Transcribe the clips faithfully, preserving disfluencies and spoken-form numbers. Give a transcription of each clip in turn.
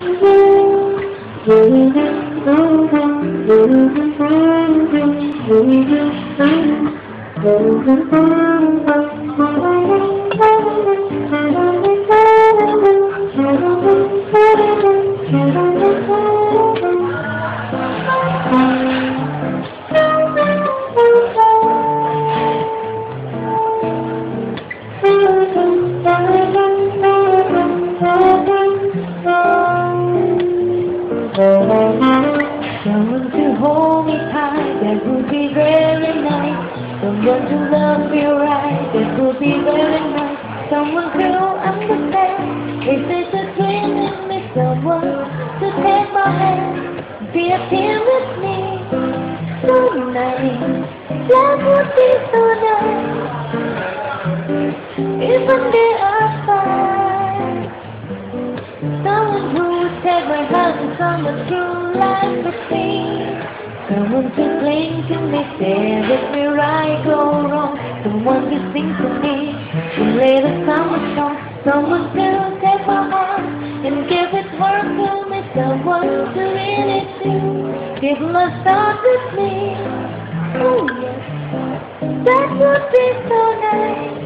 Someone to hold me tight, that would be very nice. Someone to love me right, that would be very nice. Someone to understand, if there's a dream in me. Someone to take my hand, be a team with me. So nice, that would be so nice. Even they are fine. Someone who would take my hand, someone through life with me. Someone to cling to me, stare with me right or wrong. Someone to sing to me, to lay the summer song. Someone to take my heart and give it work to me. Someone to really do, give my thought with me. Oh yes, that would be so nice.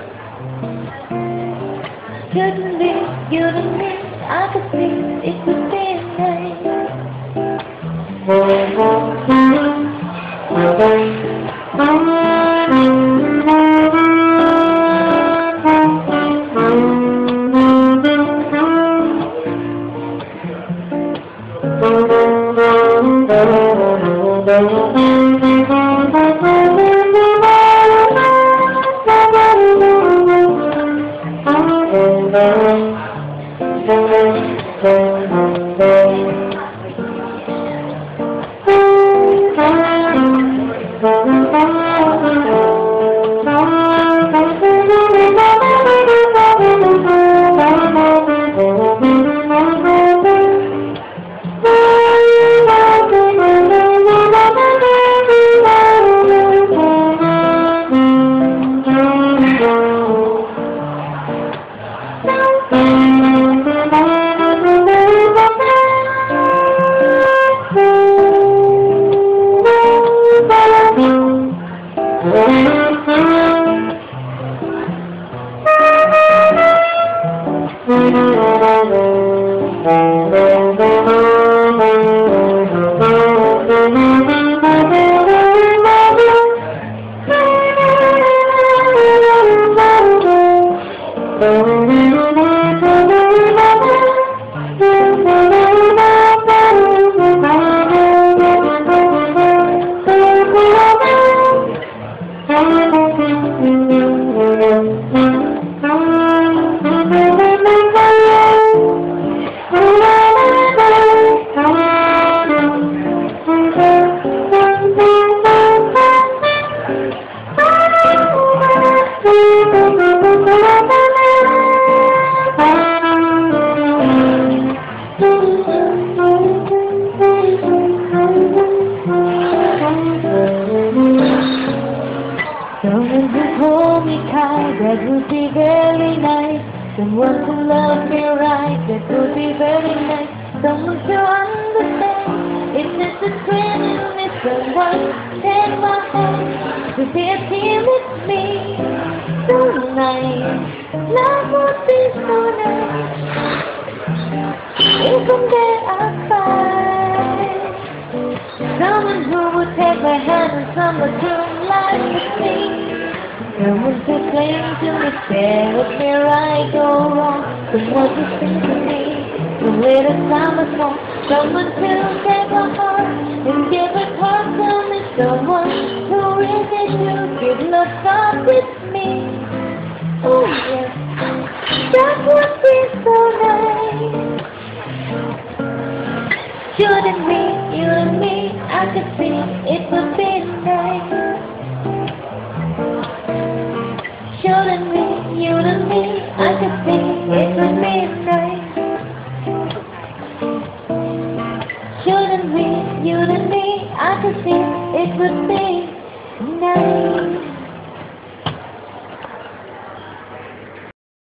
Couldn't be you and me, I could see it would be nice. Someone to hold me tight, that would be very nice. Someone to love me right, that would be very nice. Someone to understand, if there's a friend in me. Someone take my hand, to be a team with me. So nice, love would be so nice. Even they are fine. Someone who would take my hand and someone to life with me. Someone to cling to me, stare with me right or wrong. Someone to sing to me, to hear the summer song. Someone to take my heart and give it heart to me. Someone who really do give love thought with me. Oh yes, that would be so nice. You and me, you and me, I could see it would be nice. You and me, you and me, I could see it would be nice.